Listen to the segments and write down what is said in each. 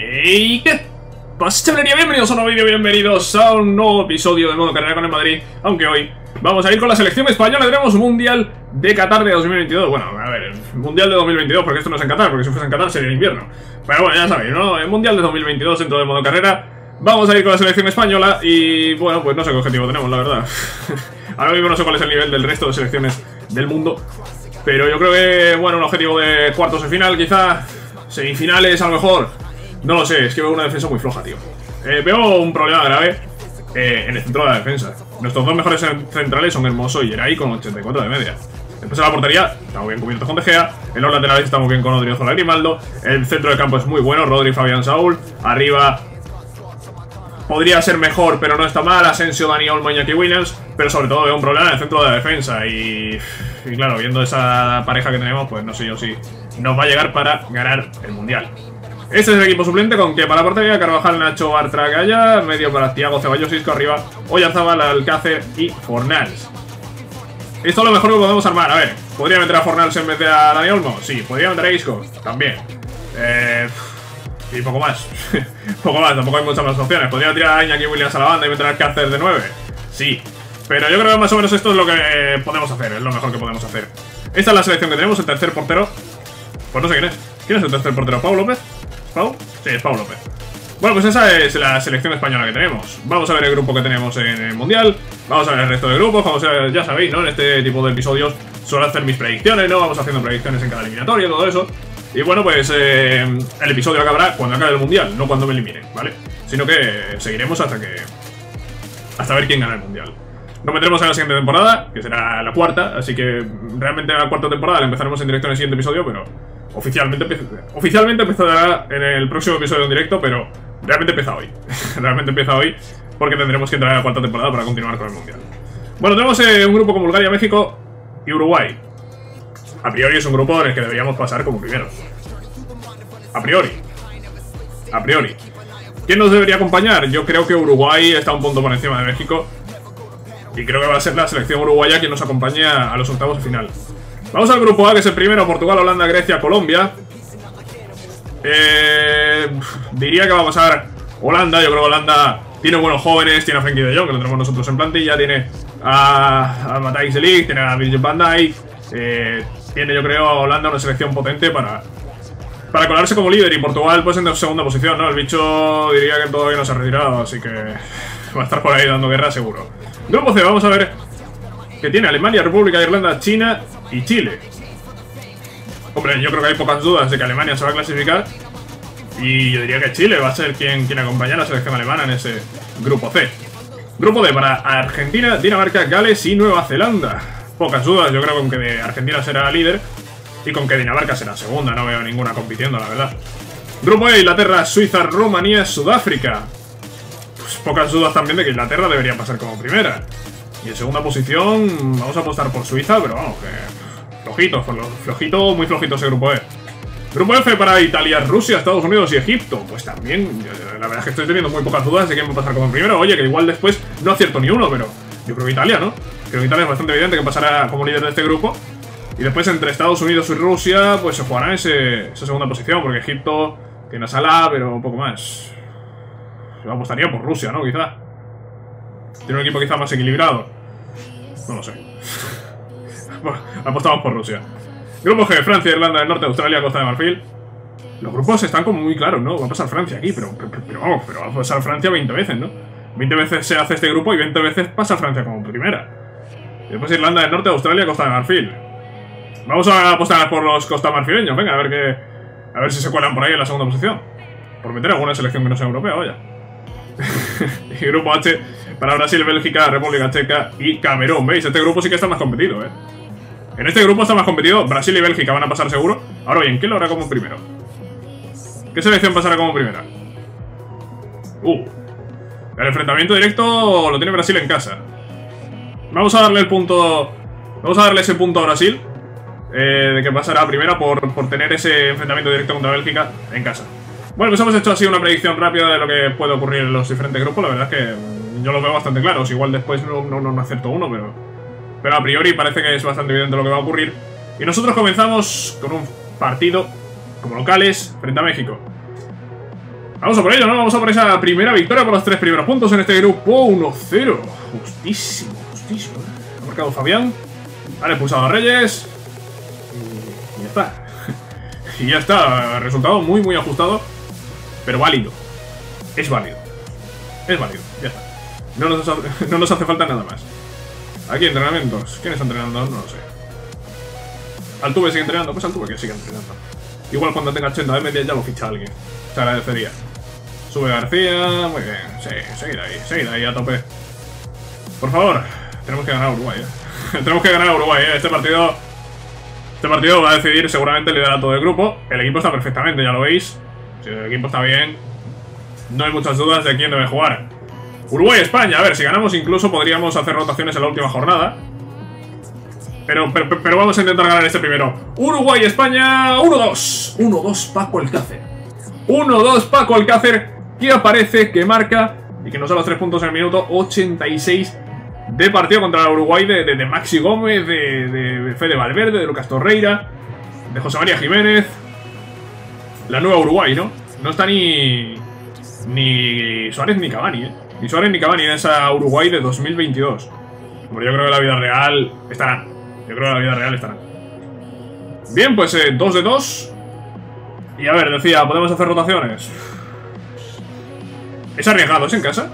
¡Hey! ¿Qué pasa, chavalería? Bienvenidos a un nuevo vídeo, bienvenidos a un nuevo episodio de Modo Carrera con el Madrid. Aunque hoy vamos a ir con la selección española. Tenemos un Mundial de Qatar de 2022. Bueno, a ver, el Mundial de 2022, porque esto no es en Qatar, porque si fuese en Qatar sería en invierno. Pero bueno, ya sabéis, ¿no? El Mundial de 2022 dentro de Modo Carrera. Vamos a ir con la selección española y, bueno, pues no sé qué objetivo tenemos, la verdad. Ahora mismo no sé cuál es el nivel del resto de selecciones del mundo. Pero yo creo que, bueno, un objetivo de cuartos de final, quizá semifinales a lo mejor. No lo sé, es que veo una defensa muy floja, tío. Veo un problema grave en el centro de la defensa. Nuestros dos mejores centrales son Hermoso y Geray con 84 de media. Después en la portería, estamos bien cubiertos con De Gea. En los laterales estamos bien con Odriozola y Grimaldo. El centro del campo es muy bueno, Rodri, Fabián, Saúl. Arriba podría ser mejor, pero no está mal. Asensio, Dani Olmo, Iñaki Williams. Pero sobre todo veo un problema en el centro de la defensa. Y claro, viendo esa pareja que tenemos, pues no sé yo si nos va a llegar para ganar el Mundial. Este es el equipo suplente con que para la portería Carvajal, Nacho, Bartra, Gaya. Medio para Thiago, Ceballos, Isco. Arriba Oyarzabal, Alcácer y Fornals. Esto es lo mejor que podemos armar. A ver, ¿podría meter a Fornals en vez de a Dani Olmo? Sí. ¿Podría meter a Isco? También. Y poco más. Poco más, tampoco hay muchas más opciones. ¿Podría tirar a Iñaki Williams a la banda y meter a Alcácer de 9? Sí. Pero yo creo que más o menos esto es lo que podemos hacer. Es lo mejor que podemos hacer. Esta es la selección que tenemos. El tercer portero, pues no sé quién es. ¿Quién es el tercer portero? ¿Pau López? ¿Pau? Sí, es Pau López. Bueno, pues esa es la selección española que tenemos. Vamos a ver el grupo que tenemos en el Mundial. Vamos a ver el resto de grupos. Vamos a ver, ya sabéis, ¿no? En este tipo de episodios suelo hacer mis predicciones, ¿no? Vamos haciendo predicciones en cada eliminatoria y todo eso. Y bueno, pues el episodio acabará cuando acabe el Mundial, no cuando me elimine, ¿vale? Sino que seguiremos hasta ver quién gana el Mundial. Nos meteremos en la siguiente temporada, que será la cuarta. Así que realmente la cuarta temporada la empezaremos en directo en el siguiente episodio, pero oficialmente empezará en el próximo episodio en directo, pero realmente empieza hoy. Realmente empieza hoy, porque tendremos que entrar a la cuarta temporada para continuar con el Mundial. Bueno, tenemos un grupo con Bulgaria, México y Uruguay. A priori es un grupo en el que deberíamos pasar como primeros. A priori. ¿Quién nos debería acompañar? Yo creo que Uruguay está un punto por encima de México. Y creo que va a ser la selección uruguaya quien nos acompañe a los octavos de final. Vamos al grupo A, que es el primero. Portugal, Holanda, Grecia, Colombia. Diría que va a pasar Holanda. Yo creo que Holanda tiene buenos jóvenes. Tiene a Frenkie de Jong, que lo tenemos nosotros en plantilla. Tiene a Matthijs de Ligt. Tiene a Virgil van Dijk. Tiene, yo creo, a Holanda una selección potente para colarse como líder. Y Portugal pues en segunda posición, ¿no? El bicho diría que todavía no se ha retirado, así que va a estar por ahí dando guerra seguro. Grupo C, vamos a ver que tiene Alemania, República de Irlanda, China y Chile. Hombre, yo creo que hay pocas dudas de que Alemania se va a clasificar. Y yo diría que Chile va a ser quien acompañe a la selección alemana en ese grupo C. Grupo D para Argentina, Dinamarca, Gales y Nueva Zelanda. Pocas dudas, yo creo que con que Argentina será líder y con que Dinamarca será segunda. No veo ninguna compitiendo, la verdad. Grupo E, Inglaterra, Suiza, Rumanía, Sudáfrica. Pues pocas dudas también de que Inglaterra debería pasar como primera. Y en segunda posición vamos a apostar por Suiza, pero vamos, que flojito, muy flojito ese grupo E. Grupo F para Italia, Rusia, Estados Unidos y Egipto. Pues también, la verdad es que estoy teniendo muy pocas dudas de quién va a pasar como primero. Oye, que igual después no acierto ni uno, pero yo creo que Italia, ¿no? Creo que Italia es bastante evidente que pasará como líder de este grupo. Y después entre Estados Unidos y Rusia, pues se jugará esa segunda posición, porque Egipto tiene a Salah, pero poco más. Yo apostaría por Rusia, ¿no? Quizá. Tiene un equipo quizá más equilibrado. No lo sé. Bueno, apostamos por Rusia. Grupo G, Francia, Irlanda del Norte, Australia, Costa de Marfil. Los grupos están como muy claros, ¿no? Va a pasar Francia aquí, pero vamos, pero va a pasar Francia 20 veces, ¿no? 20 veces se hace este grupo y 20 veces pasa Francia como primera. Y después Irlanda del Norte, Australia, Costa de Marfil. Vamos a apostar por los costamarfileños, venga, a ver si se cuelan por ahí en la segunda posición. Por meter alguna selección que no sea europea, vaya. Y grupo H para Brasil, Bélgica, República Checa y Camerún. ¿Veis? Este grupo sí que está más competido, ¿eh? En este grupo está más competido. Brasil y Bélgica van a pasar seguro. Ahora bien, ¿quién lo hará como primero? ¿Qué selección pasará como primera? El enfrentamiento directo lo tiene Brasil en casa. Vamos a darle el punto. Vamos a darle ese punto a Brasil, de que pasará primera por tener ese enfrentamiento directo contra Bélgica en casa. Bueno, pues hemos hecho así una predicción rápida de lo que puede ocurrir en los diferentes grupos. La verdad es que yo lo veo bastante claro. Igual después no acierto uno, pero a priori parece que es bastante evidente lo que va a ocurrir. Y nosotros comenzamos con un partido como locales frente a México. Vamos a por ello, ¿no? Vamos a por esa primera victoria por los 3 primeros puntos en este grupo 1-0. Justísimo, justísimo. Ha marcado Fabián. Han expulsado a Reyes. Y ya está. Y ya está. Resultado muy, muy ajustado. Pero válido. Es válido. Es válido. Ya está. No nos hace falta nada más. Aquí entrenamientos. ¿Quién está entrenando? No lo sé. Altuve sigue entrenando. Pues Altuve que sigue entrenando. Igual cuando tenga 80 de media ya lo ficha alguien. Se agradecería. Sube García. Muy bien. Sí, seguir ahí a tope. Por favor. Tenemos que ganar a Uruguay, Tenemos que ganar a Uruguay, Este partido va a decidir seguramente el liderato del grupo. El equipo está perfectamente, ya lo veis. Si el equipo está bien, no hay muchas dudas de quién debe jugar. Uruguay-España. A ver, si ganamos incluso podríamos hacer rotaciones en la última jornada. Pero vamos a intentar ganar este primero. Uruguay-España. 1-2. 1-2 Paco Alcácer. 1-2 Paco Alcácer, que aparece, que marca y que nos da los 3 puntos en el minuto 86 de partido contra el Uruguay de Maxi Gómez, de Fede Valverde, de Lucas Torreira, de José María Jiménez. La nueva Uruguay, ¿no? No está ni Suárez ni Cavani, Ni Suárez ni Cavani en esa Uruguay de 2022. Bueno, yo creo que en la vida real estarán. Bien, pues 2 de 2. Y a ver, decía, ¿podemos hacer rotaciones? ¿Es arriesgado? ¿Es en casa?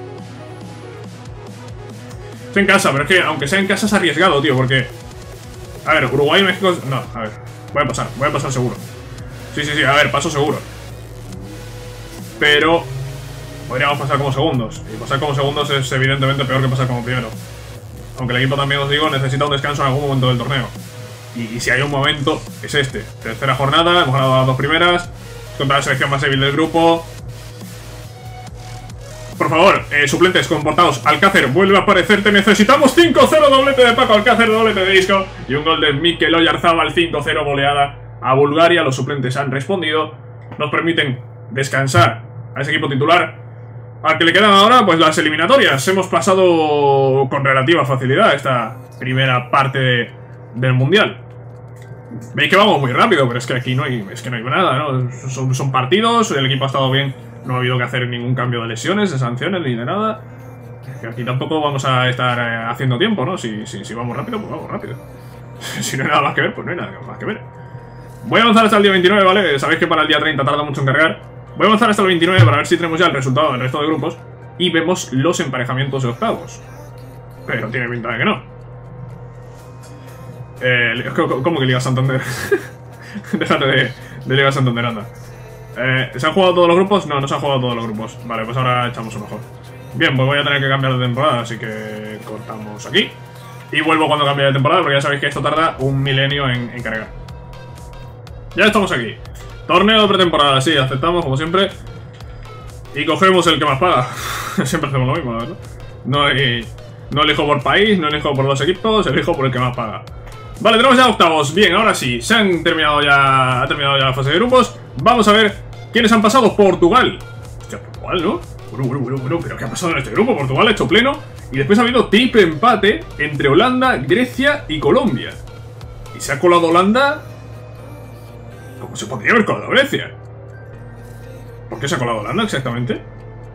Es en casa, pero es que aunque sea en casa es arriesgado, tío, porque... A ver, Uruguay y México... No, a ver, voy a pasar seguro. Sí, a ver, paso seguro. Pero... podríamos pasar como segundos. Y pasar como segundos es evidentemente peor que pasar como primero. Aunque el equipo también, os digo, necesita un descanso en algún momento del torneo. Y si hay un momento, es este. Tercera jornada, hemos ganado las 2 primeras. Contra la selección más débil del grupo. Por favor, suplentes, comportados. Alcácer, vuelve a aparecer. Te necesitamos. 5-0, doblete de Paco Alcácer, doblete de Isco. Y un gol de Mikel Oyarzabal, 5-0, goleada a Bulgaria. Los suplentes han respondido. Nos permiten descansar a ese equipo titular. Al que le quedan ahora, pues las eliminatorias. Hemos pasado con relativa facilidad esta primera parte del Mundial. Veis que vamos muy rápido, pero es que aquí no hay nada, ¿no? Son partidos, el equipo ha estado bien, no ha habido que hacer ningún cambio de lesiones, de sanciones, ni de nada. Que aquí tampoco vamos a estar haciendo tiempo, ¿no? Si vamos rápido, pues vamos rápido. Si no hay nada más que ver, pues no hay nada más que ver. Voy a avanzar hasta el día 29, ¿vale? Sabéis que para el día 30 tarda mucho en cargar. Voy a avanzar hasta el 29 para ver si tenemos ya el resultado del resto de grupos y vemos los emparejamientos de octavos. Pero tiene pinta de que no. ¿Cómo que Liga Santander? Déjate de Liga Santander, anda. ¿Se han jugado todos los grupos? No se han jugado todos los grupos. Vale, pues ahora echamos un ojo. Bien, pues voy a tener que cambiar de temporada, así que cortamos aquí. Y vuelvo cuando cambie de temporada, porque ya sabéis que esto tarda un milenio en cargar. Ya estamos aquí. Torneo de pretemporada, sí, aceptamos como siempre. Y cogemos el que más paga. Siempre hacemos lo mismo, la verdad. No elijo por país, no elijo por los equipos, elijo por el que más paga. Vale, tenemos ya octavos. Bien, ahora sí, ha terminado ya la fase de grupos. Vamos a ver quiénes han pasado. Portugal. Hostia, Portugal, ¿no? Bueno, pero ¿qué ha pasado en este grupo? Portugal ha hecho pleno. Y después ha habido triple empate entre Holanda, Grecia y Colombia. Y se ha colado Holanda. ¿Cómo se podría haber colado Grecia? ¿Por qué se ha colado Holanda exactamente?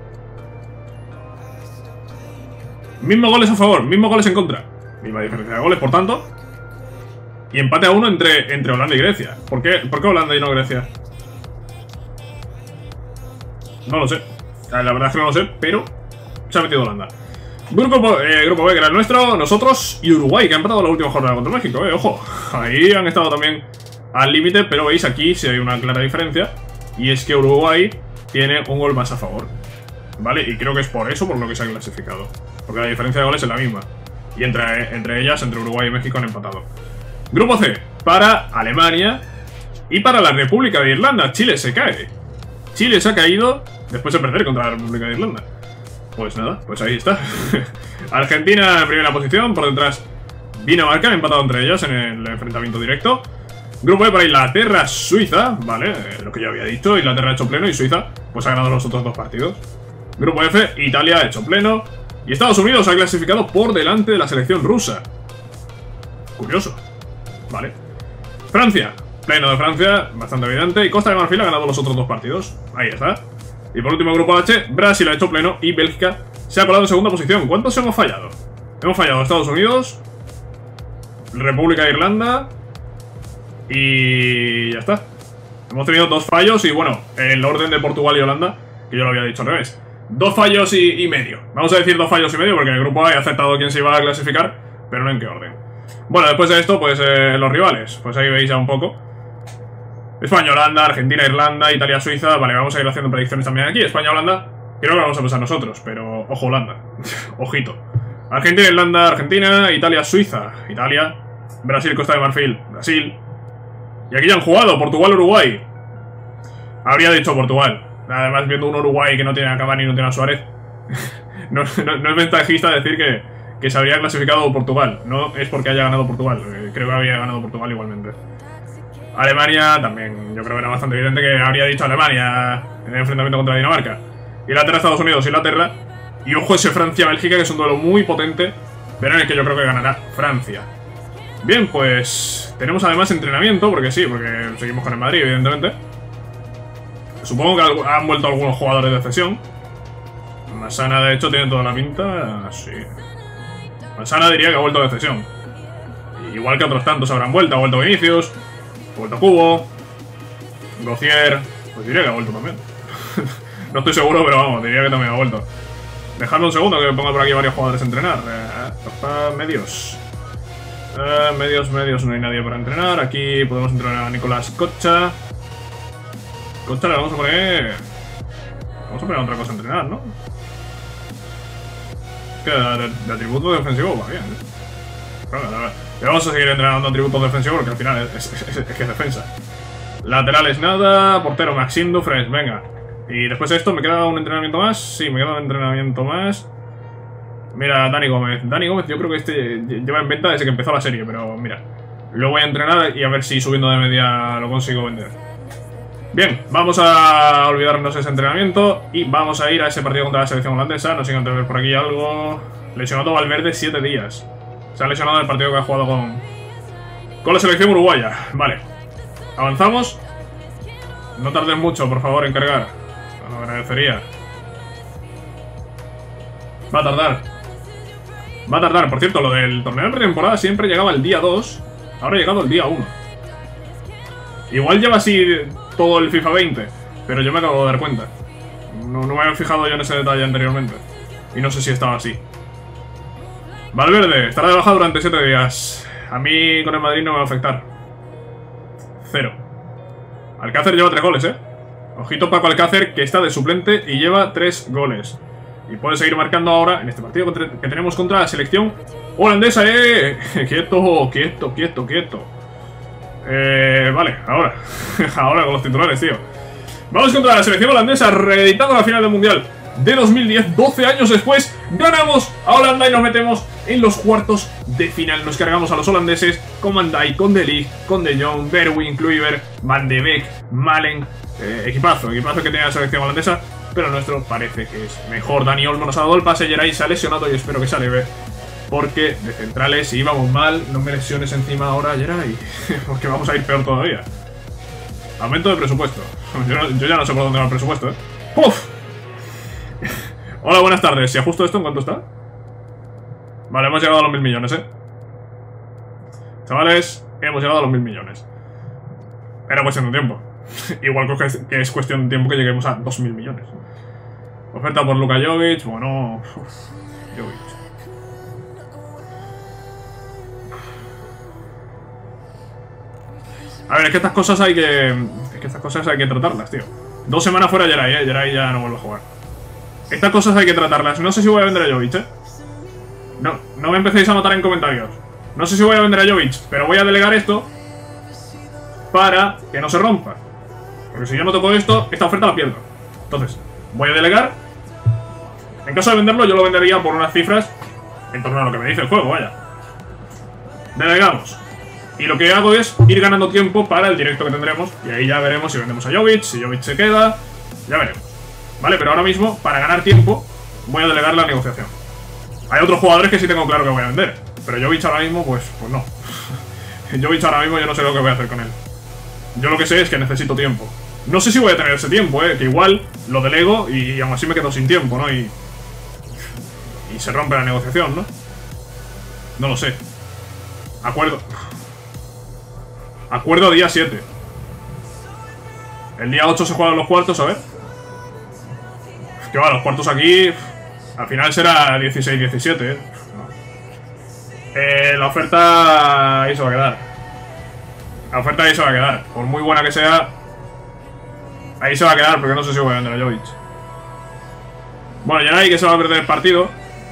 Mismos goles a favor, mismos goles en contra. Misma diferencia de goles, por tanto. Y empate a 1 entre Holanda y Grecia. ¿Por qué Holanda y no Grecia? No lo sé. La verdad es que no lo sé, pero se ha metido Holanda. Grupo B, que era el nuestro, nosotros y Uruguay, que ha empatado la última jornada contra México, ojo. Ahí han estado también al límite, pero veis aquí sí hay una clara diferencia. Y es que Uruguay tiene un gol más a favor. ¿Vale? Y creo que es por eso por lo que se ha clasificado. Porque la diferencia de goles es la misma. Y entre ellas, entre Uruguay y México han empatado. Grupo C, para Alemania y para la República de Irlanda. Chile se cae. Chile se ha caído después de perder contra la República de Irlanda. Pues nada, pues ahí está. Argentina en primera posición, por detrás Dinamarca, han empatado entre ellas en el enfrentamiento directo. Grupo E para Inglaterra, Suiza, vale, lo que ya había dicho, Inglaterra ha hecho pleno y Suiza pues ha ganado los otros 2 partidos. Grupo F, Italia ha hecho pleno y Estados Unidos ha clasificado por delante de la selección rusa. Curioso, vale. Francia, pleno de Francia, bastante evidente, y Costa de Marfil ha ganado los otros 2 partidos, ahí está. Y por último, grupo H, Brasil ha hecho pleno y Bélgica se ha colado en segunda posición. ¿Cuántos hemos fallado? Hemos fallado Estados Unidos, República de Irlanda y ya está. Hemos tenido 2 fallos y bueno, el orden de Portugal y Holanda, que yo lo había dicho al revés. 2 fallos y medio. Vamos a decir 2 fallos y medio porque el grupo A ha aceptado quién se iba a clasificar, pero no en qué orden. Bueno, después de esto, pues los rivales. Pues ahí veis ya un poco. España, Holanda, Argentina, Irlanda, Italia, Suiza. Vale, vamos a ir haciendo predicciones también aquí. España, Holanda. Creo que lo vamos a pasar nosotros, pero ojo, Holanda. Ojito. Argentina, Irlanda, Argentina, Italia, Suiza. Italia, Brasil, Costa de Marfil, Brasil. Y aquí ya han jugado Portugal, Uruguay. Habría dicho Portugal. Además, viendo un Uruguay que no tiene a Cavani y no tiene a Suárez. no es ventajista decir que se habría clasificado Portugal. No es porque haya ganado Portugal. Creo que había ganado Portugal igualmente. Alemania también. Yo creo que era bastante evidente que habría dicho Alemania en el enfrentamiento contra Dinamarca. Inglaterra, Estados Unidos, Inglaterra. Y ojo ese Francia-Bélgica, que es un duelo muy potente, pero en el que yo creo que ganará Francia. Bien, pues tenemos además entrenamiento, porque sí, porque seguimos con el Madrid, evidentemente. Supongo que han vuelto algunos jugadores de cesión. Massana, de hecho, tiene toda la pinta. Sí. Massana diría que ha vuelto de cesión. Igual que otros tantos habrán vuelto. Ha vuelto Vinicius, ha vuelto Cubo, Gauthier. Pues diría que ha vuelto también. No estoy seguro, pero vamos, diría que también ha vuelto. Dejadme un segundo que ponga por aquí varios jugadores a entrenar. Medios. Medios, no hay nadie para entrenar. Aquí podemos entrenar a Nicolás Cocha. Cocha le vamos a poner... Vamos a poner otra cosa a entrenar, ¿no? Es que de atributo defensivo va bien. Bueno, le vamos a seguir entrenando atributos defensivos porque al final es que es defensa. Laterales nada, portero Maxime Dufresne, venga. Y después de esto, ¿me queda un entrenamiento más? Sí, me queda un entrenamiento más. Mira, Dani Gómez. Dani Gómez yo creo que este lleva en venta desde que empezó la serie, pero mira. Lo voy a entrenar y a ver si subiendo de media lo consigo vender. Bien, vamos a olvidarnos de ese entrenamiento y vamos a ir a ese partido contra la selección holandesa. No sé si ver por aquí algo. Lesionado Valverde 7 días. Se ha lesionado en el partido que ha jugado con la selección uruguaya. Vale. Avanzamos. No tardes mucho, por favor, en cargar. Lo agradecería. Va a tardar. Va a tardar. Por cierto, lo del torneo de pretemporada siempre llegaba el día 2. Ahora ha llegado el día 1. Igual lleva así todo el FIFA 20, pero yo me acabo de dar cuenta. No me había fijado yo en ese detalle anteriormente. Y no sé si estaba así. Valverde estará de baja durante 7 días. A mí con el Madrid no me va a afectar. 0. Alcácer lleva 3 goles, Ojito Paco Alcácer, que está de suplente y lleva 3 goles. Y puede seguir marcando ahora en este partido que tenemos contra la selección holandesa, Quieto, quieto, quieto, quieto. Vale, ahora. Ahora con los titulares, tío. Vamos contra la selección holandesa, reeditando la final del Mundial de 2010. 12 años después, ganamos a Holanda y nos metemos en los cuartos de final. Nos cargamos a los holandeses con Van Dijk, con De Ligt, con De Jong, Bergwijn, Kluivert, Van de Beek, Malen. Equipazo que tiene la selección holandesa. Pero nuestro parece que es mejor. Dani Olmo nos ha dado el pase, Geray se ha lesionado y espero que se aleve. Porque de centrales, si íbamos mal, no me lesiones encima ahora, Geray. Porque vamos a ir peor todavía. Aumento de presupuesto. Yo ya no sé por dónde va el presupuesto, ¡Puf! Hola, buenas tardes. ¿Si ajusto esto en cuánto está? Vale, hemos llegado a los 1000 millones, Chavales, hemos llegado a los 1000 millones. Era cuestión de tiempo. Igual que es cuestión de tiempo que lleguemos a 2000 millones. Oferta por Luka Jovic. Bueno, Jovic. A ver, es que estas cosas hay que tratarlas, tío. 2 semanas fuera Geray, Geray ya no vuelve a jugar. Estas cosas hay que tratarlas. No sé si voy a vender a Jovic, No me empecéis a notar en comentarios. No sé si voy a vender a Jovic, pero voy a delegar esto para que no se rompa. Porque si yo no toco esto, esta oferta la pierdo. Entonces, voy a delegar. En caso de venderlo, yo lo vendería por unas cifras en torno a lo que me dice el juego, vaya. Delegamos. Y lo que hago es ir ganando tiempo para el directo que tendremos. Y ahí ya veremos si vendemos a Jovic, si Jovic se queda. Ya veremos. Vale, pero ahora mismo, para ganar tiempo, voy a delegar la negociación. Hay otros jugadores que sí tengo claro que voy a vender. Pero Jovic ahora mismo, pues no. Jovic ahora mismo yo no sé lo que voy a hacer con él. Yo lo que sé es que necesito tiempo. No sé si voy a tener ese tiempo, que igual lo delego y aún así me quedo sin tiempo, ¿no? Y se rompe la negociación, ¿no? No lo sé. Acuerdo día 7. El día 8 se juegan los cuartos, a ver. Que va, los cuartos aquí... Al final será 16-17, la oferta ahí se va a quedar. La oferta ahí se va a quedar. Por muy buena que sea, ahí se va a quedar, porque no sé si voy a vender a Jovic. Bueno, ya hay que se va a perder el partido.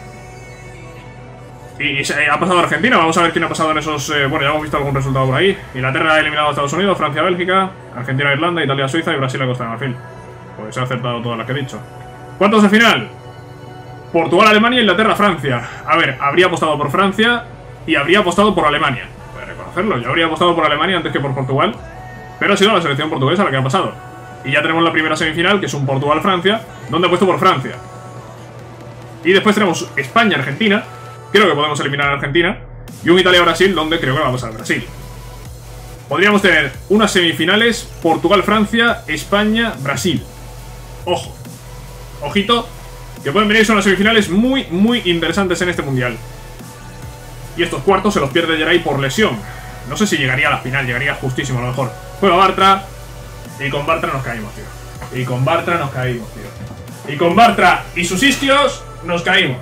Y ha pasado Argentina. Vamos a ver quién ha pasado en esos... bueno, ya hemos visto algún resultado por ahí. Inglaterra ha eliminado a Estados Unidos, Francia a Bélgica, Argentina a Irlanda, Italia a Suiza y Brasil a Costa de Marfil. Pues se ha acertado todas las que he dicho. ¿Cuántos de final? Portugal, Alemania, Inglaterra, Francia. A ver, habría apostado por Francia y habría apostado por Alemania. Puede reconocerlo, yo habría apostado por Alemania antes que por Portugal. Pero ha sido la selección portuguesa la que ha pasado. Y ya tenemos la primera semifinal, que es un Portugal-Francia, donde he puesto por Francia. Y después tenemos España-Argentina. Creo que podemos eliminar a Argentina. Y un Italia-Brasil, donde creo que va a pasar Brasil. Podríamos tener unas semifinales Portugal-Francia, España-Brasil. Ojo. Ojito, que pueden venir, son las semifinales muy, muy interesantes en este mundial. Y estos cuartos se los pierde Geray por lesión. No sé si llegaría a la final, llegaría justísimo a lo mejor. Juega Bartra. Y con Bartra nos caímos, tío. Y con Bartra nos caímos, tío. Y con Bartra y sus isquios nos caímos.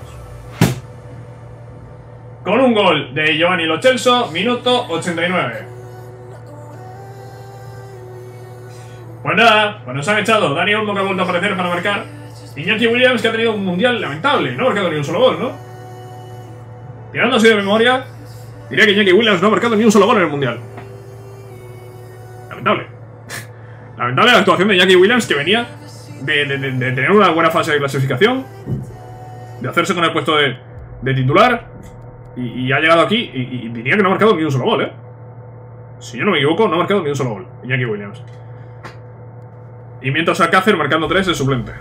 Con un gol de Giovanni Lo Celso, minuto 89. Pues nada, pues nos han echado Dani Olmo, que ha vuelto a aparecer para marcar. Iñaki Williams, que ha tenido un mundial lamentable. No ha marcado ni un solo gol, ¿no? Tirando así de memoria, diría que Iñaki Williams no ha marcado ni un solo gol en el mundial. Lamentable. Lamentable la actuación de Iñaki Williams, que venía de tener una buena fase de clasificación, de hacerse con el puesto de titular. Y ha llegado aquí y diría que no ha marcado ni un solo gol, Si yo no me equivoco, no ha marcado ni un solo gol Iñaki Williams. Y mientras Alcácer marcando 3 de suplente.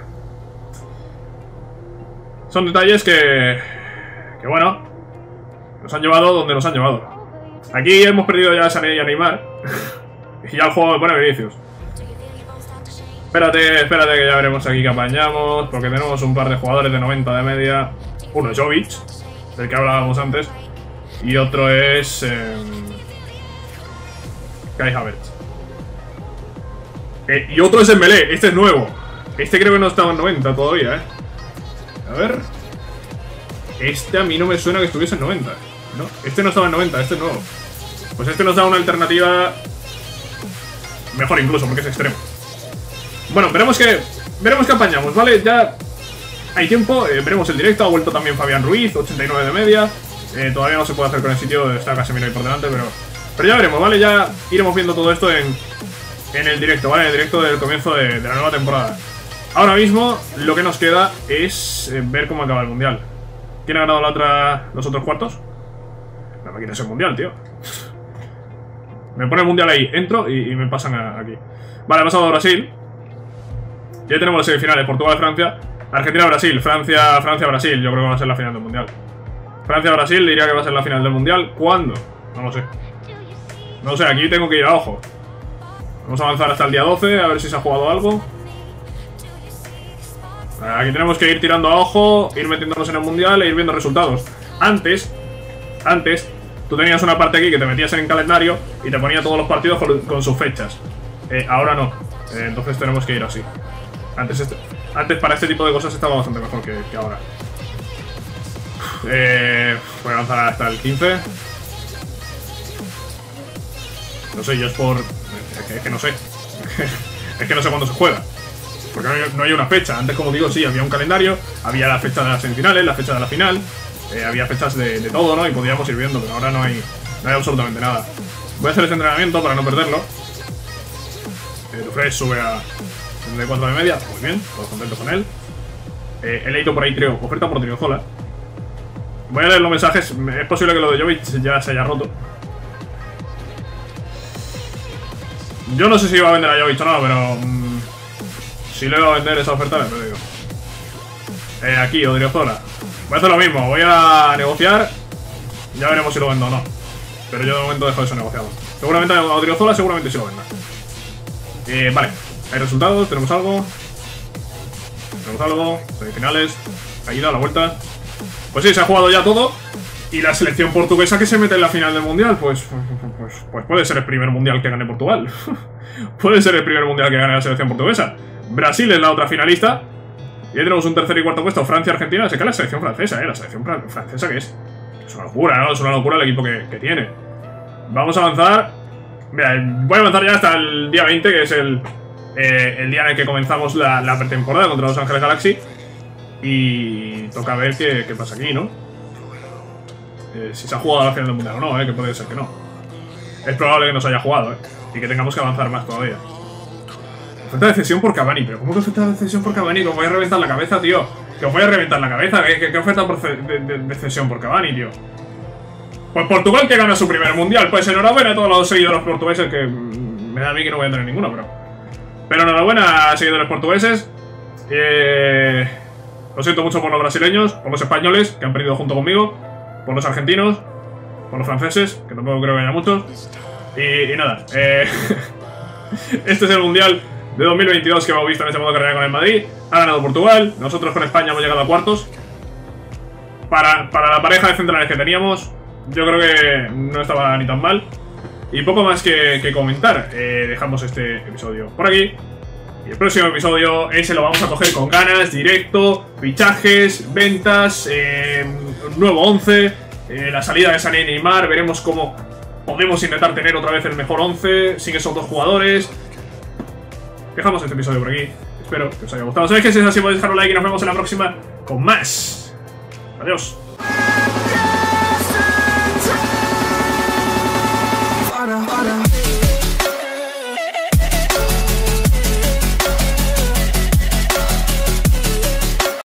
Son detalles que bueno, nos han llevado donde nos han llevado. Aquí hemos perdido ya a Sané y a Neymar. Y ya el juego me pone Vinicius. Espérate, que ya veremos aquí que apañamos. Porque tenemos un par de jugadores de 90 de media. Uno es Jovic, del que hablábamos antes. Y otro es... Kai Havertz. Y otro es Dembélé, este es nuevo. Este creo que no estaba en 90 todavía, A ver. Este a mí no me suena que estuviese en 90. No, este no estaba en 90, este es nuevo. Pues este nos da una alternativa mejor incluso, porque es extremo. Bueno, veremos que apañamos, ¿vale? Ya hay tiempo, veremos el directo. Ha vuelto también Fabián Ruiz, 89 de media. Todavía no se puede hacer con el sitio, está Casemiro ahí por delante, pero ya veremos, ¿vale? Ya iremos viendo todo esto en el directo, ¿vale? En el directo del comienzo de la nueva temporada. Ahora mismo lo que nos queda es ver cómo acaba el mundial. ¿Quién ha ganado los otros cuartos? La máquina es el mundial, tío. Me pone el mundial ahí, entro y me pasan aquí. Vale, ha pasado a Brasil. Ya tenemos las semifinales, Portugal-Francia, Argentina-Brasil, Francia-Brasil. Yo creo que va a ser la final del mundial. Francia-Brasil diría que va a ser la final del mundial. ¿Cuándo? No lo sé. No sé, aquí tengo que ir a ojo. Vamos a avanzar hasta el día 12, a ver si se ha jugado algo. Aquí tenemos que ir tirando a ojo, ir metiéndonos en el mundial e ir viendo resultados. Antes, tú tenías una parte aquí que te metías en el calendario y te ponía todos los partidos con sus fechas. Ahora no. Entonces tenemos que ir así. Antes para este tipo de cosas estaba bastante mejor que ahora. Voy a avanzar hasta el 15. No sé, yo es por... Es que no sé. Es que no sé cuándo se juega. Porque no hay una fecha. Antes, como digo, sí, había un calendario. Había la fecha de las semifinales, la fecha de la final. Había fechas de todo, ¿no? Y podíamos ir viendo, pero ahora no hay absolutamente nada. Voy a hacer ese entrenamiento para no perderlo. Dufresne sube a 34 de media. Muy bien, todos contentos con él. He leído por ahí, creo, oferta por Triozola. Voy a leer los mensajes. Es posible que lo de Jovic ya se haya roto. Yo no sé si iba a vender a Jovic o no, pero... si le iba a vender esa oferta, me lo digo. Aquí, Odriozola. Voy a hacer lo mismo, voy a negociar. Ya veremos si lo vendo o no. Pero yo de momento dejo eso negociado. Seguramente a Odriozola seguramente sí lo venda. Vale. ¿Hay resultados? ¿Tenemos algo? ¿Tenemos algo? Semifinales. Ha ido a la vuelta. Pues sí, se ha jugado ya todo. Y la selección portuguesa que se mete en la final del mundial, pues puede ser el primer mundial que gane Portugal. Puede ser el primer mundial que gane la selección portuguesa. Brasil es la otra finalista. Y ahí tenemos un tercer y cuarto puesto, Francia, Argentina. Se cae la selección francesa, la selección francesa que es una locura, ¿no? Es una locura el equipo que tiene. Vamos a avanzar. Mira, voy a avanzar ya hasta el día 20, que es el día en el que comenzamos la pretemporada contra Los Ángeles Galaxy. Y toca ver qué pasa aquí, ¿no? Si se ha jugado a la final del mundial o no, que puede ser que no. Es probable que no se haya jugado, y que tengamos que avanzar más todavía. Oferta de cesión por Cavani, pero ¿cómo que oferta de cesión por Cavani? Que os voy a reventar la cabeza, tío. Que os voy a reventar la cabeza. ¿Qué oferta de cesión por Cavani, tío? Pues Portugal que gana su primer mundial. Pues enhorabuena a todos los seguidores portugueses, que me da a mí que no voy a tener ninguno, pero enhorabuena a seguidores portugueses. Lo siento mucho por los brasileños, por los españoles, que han perdido junto conmigo, por los argentinos, por los franceses, que tampoco creo que haya muchos. Y nada, este es el mundial de 2022 que hemos visto en este modo de carrera con el Madrid. Ha ganado Portugal, nosotros con España hemos llegado a cuartos. Para la pareja de centrales que teníamos, yo creo que no estaba ni tan mal. Y poco más que comentar. Dejamos este episodio por aquí. Y el próximo episodio ese lo vamos a coger con ganas, directo, fichajes, ventas, un nuevo 11, la salida de Sané y Neymar. Veremos cómo podemos intentar tener otra vez el mejor 11 sin esos dos jugadores. Dejamos este episodio por aquí. Espero que os haya gustado. Sabéis que si es así podéis dejar un like y nos vemos en la próxima con más. Adiós.